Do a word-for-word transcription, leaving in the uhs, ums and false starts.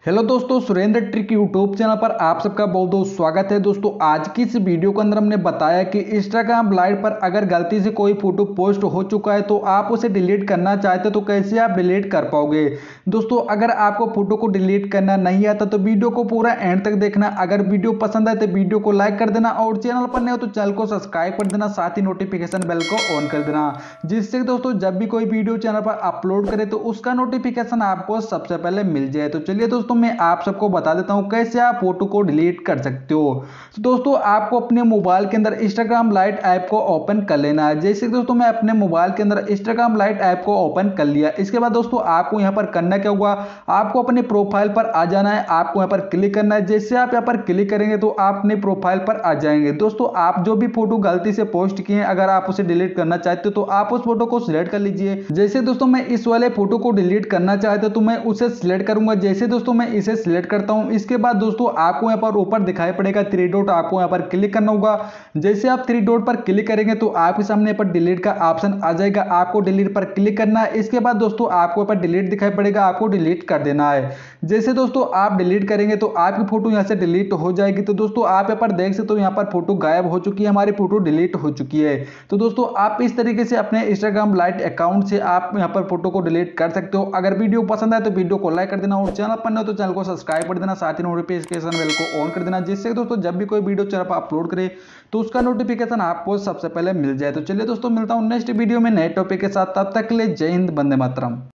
Hello दोस्तों, Surendra trick YouTube channel पर आप सबका बहुत बहुत स्वागत है। दोस्तों आज की इस वीडियो के अंदर हमने बताया कि इंस्टाग्राम लाइव पर अगर गलती से कोई फोटो पोस्ट हो चुका है तो आप उसे डिलीट करना चाहते तो कैसे आप डिलीट कर पाओगे। दोस्तों अगर आपको फोटो को डिलीट करना नहीं आता तो वीडियो को पूरा एंड तक देखना। अगर वीडियो पसंद आए तो वीडियो को लाइक कर देना और चैनल पर नए हो तो चैनल को सब्सक्राइब कर देना, साथ ही नोटिफिकेशन बेल को ऑन कर देना, जिससे दोस्तों जब भी कोई वीडियो चैनल पर अपलोड करे तो उसका नोटिफिकेशन आपको सबसे पहले मिल जाए। तो चलिए दोस्तों मैं आप सबको बता देता हूं कैसे आप फोटो को डिलीट कर सकते हो। तो दोस्तों आपको अपने मोबाइल के अंदर इंस्टाग्राम लाइट ऐप को ओपन कर लेना है। जैसे दोस्तों मैं अपने मोबाइल के अंदर इंस्टाग्राम लाइट ऐप को ओपन कर लिया। इसके बाद दोस्तों आपको यहां पर करना क्या होगा, आपको अपने प्रोफाइल पर आ जाना है, आपको यहां पर क्लिक करना है। जैसे आप यहां पर क्लिक करेंगे तो आप अपने प्रोफाइल पर आ जाएंगे। दोस्तों आप जो भी फोटो गलती से पोस्ट किए हैं अगर आप उसे डिलीट करना चाहते हो तो आप उस फोटो को सिलेक्ट कर लीजिए। जैसे दोस्तों मैं इस वाले फोटो को डिलीट करना चाहता हूं तो मैं उसे सिलेक्ट करूंगा। जैसे दोस्तों मैं इसे सिलेक्ट करता हूं, इसके बाद दोस्तों आपको यहां पर ऊपर दिखाई पड़ेगा थ्री डॉट, आपको यहां पर क्लिक करना होगा। जैसे आप थ्री डॉट पर क्लिक करेंगे तो आपके सामने पर डिलीट का ऑप्शन आ जाएगा, आपको डिलीट पर क्लिक करना है। इसके बाद दोस्तों आपको ऊपर डिलीट दिखाई पड़ेगा, आपको डिलीट कर देना है। जैसे दोस्तों आप डिलीट करेंगे तो आपकी फोटो यहां से डिलीट हो जाएगी। तो दोस्तों आप यहां पर देख सकते हो यहां पर फोटो गायब हो चुकी है, हमारी फोटो डिलीट हो चुकी है। तो दोस्तों आप इस तरीके से अपने इंस्टाग्राम लाइट अकाउंट से आप यहां पर फोटो को डिलीट कर सकते हो। अगर वीडियो पसंद आए तो वीडियो को लाइक कर देना और चैनल पर नए हो तो चैनल को सब्सक्राइब कर देना, साथ ही नोटिफिकेशन बेल को ऑन कर देना, जिससे दोस्तों जब भी कोई वीडियो चैनल पर अपलोड करे तो उसका नोटिफिकेशन आपको सबसे पहले मिल जाए। तो चलिए दोस्तों मिलता हूं नेक्स्ट वीडियो में नए टॉपिक के साथ, तब तक के लिए जय हिंद, वंदे मातरम।